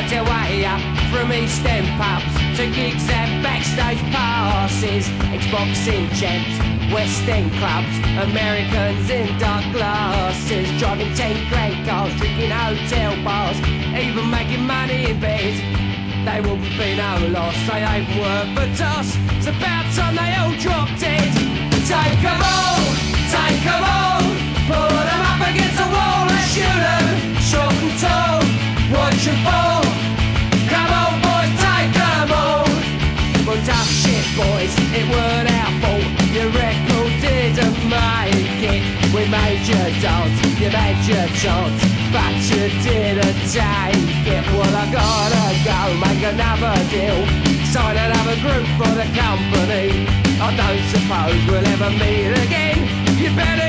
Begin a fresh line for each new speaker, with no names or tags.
worked their way up from East End pubs to gigs and backstage passes, ex-boxing champs, West End clubs, Americans in dark glasses, driving 10 grand cars, drinking hotel bars, even making money in bed. They wouldn't be no loss, they ain't worth a toss. It's about time they all drop dead. Take 'em all, pull them up against the wall and shoot 'em, short and tall, watch 'em fall. Come on boys, take 'em all. Well, tough shit boys, it weren't our fault. Your record didn't make it. We made you dance, you made your chance, but you didn't take it. Well, I gotta go, make another deal, sign another group for the company. I don't suppose we'll ever meet again. You better